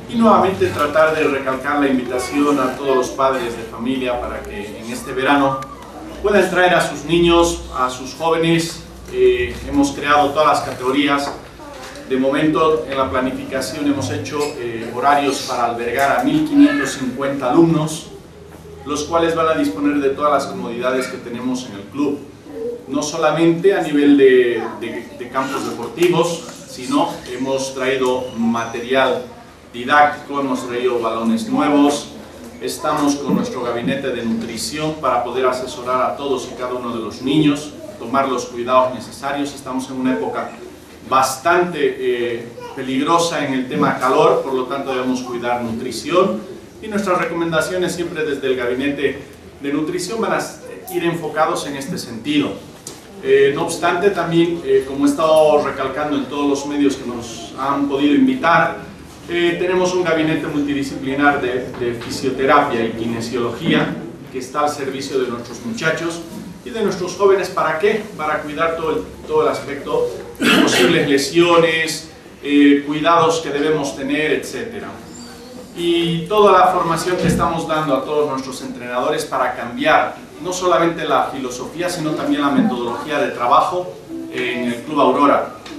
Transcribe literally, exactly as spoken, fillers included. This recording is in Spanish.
y nuevamente tratar de recalcar la invitación a todos los padres de familia para que en este verano puedan traer a sus niños, a sus jóvenes. Eh, hemos creado todas las categorías. De momento en la planificación hemos hecho eh, horarios para albergar a mil quinientos cincuenta alumnos, los cuales van a disponer de todas las comodidades que tenemos en el club. No solamente a nivel de, de, de campos deportivos, sino hemos traído material didáctico, hemos traído balones nuevos, estamos con nuestro gabinete de nutrición para poder asesorar a todos y cada uno de los niños, tomar los cuidados necesarios. Estamos en una época bastante eh, peligrosa en el tema calor, por lo tanto debemos cuidar nutrición, y nuestras recomendaciones siempre desde el gabinete de nutrición van a ir enfocados en este sentido. Eh, no obstante, también, eh, como he estado recalcando en todos los medios que nos han podido invitar, eh, tenemos un gabinete multidisciplinar de, de fisioterapia y kinesiología que está al servicio de nuestros muchachos y de nuestros jóvenes. ¿Para qué? Para cuidar todo el, todo el aspecto de posibles lesiones, eh, cuidados que debemos tener, etcétera. Y toda la formación que estamos dando a todos nuestros entrenadores para cambiar no solamente la filosofía, sino también la metodología de trabajo en el Club Aurora.